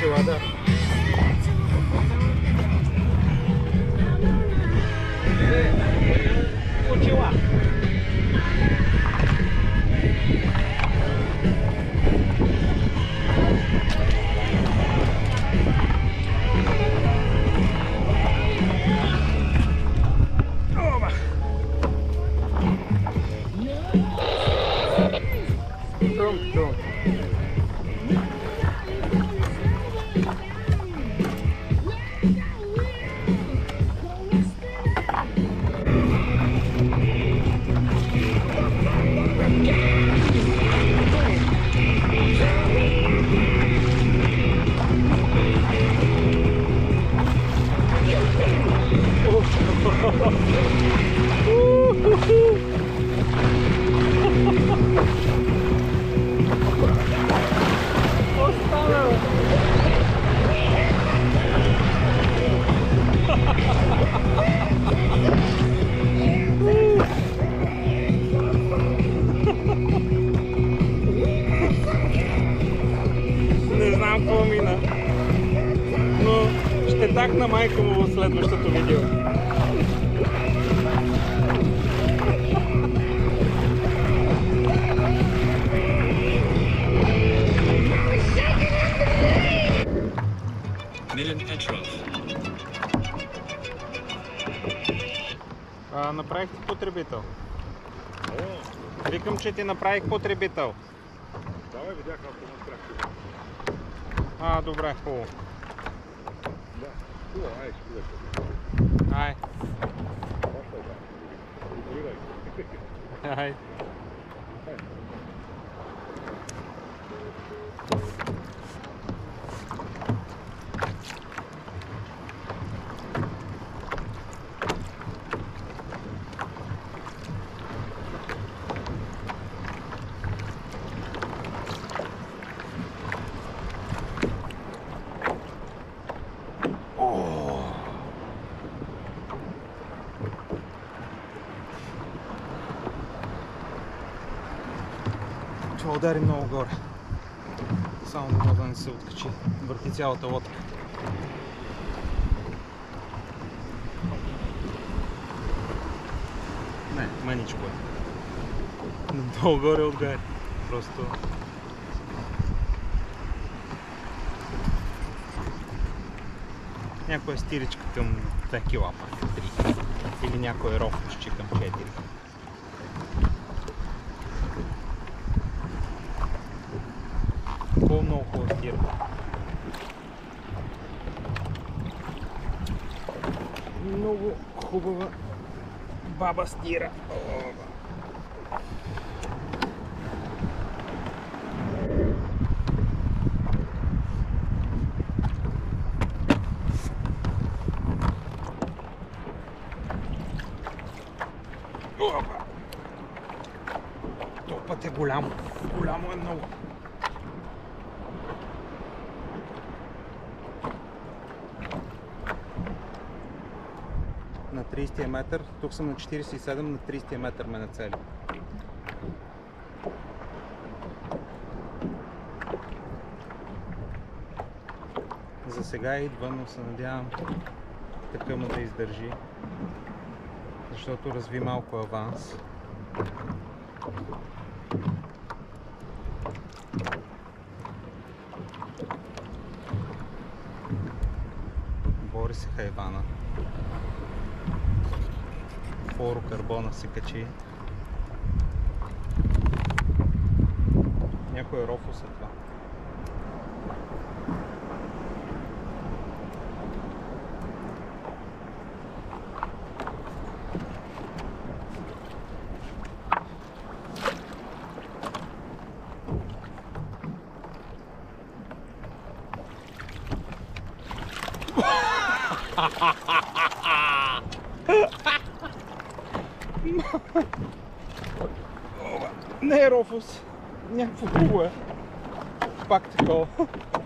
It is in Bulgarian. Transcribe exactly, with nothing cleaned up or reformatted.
очила, да. Очила. Don't, don't. Не знам какво мина, но ще такна майка му в следващото видео. А, направих ти потребител. О. Викам, че ти направих потребител. Давай, видях автомат. А, добре, хубаво. Да, хубаво, ай, ще бъде. Ай. Ай. Това удари много горе. Само да да не се откачи. Върти цялата лодка. Не, маничко е. Надолу горе отгари. Просто... Някоя стиричка към две кила, пак три. Или някой рофче към четири. Много хубава стира. Много хубава баба стира. Това път е голямо. Голямо е много. На тридесетия метър, тук съм на четиридесет и седем, на тридесетия метър ме нацели. За сега идва, но се надявам така му да издържи, защото разви малко аванс. Бори се хайвана. Флуорокарбона се качи. Някой рофус е това. Не е рофус, някакво друго е. Пак такова.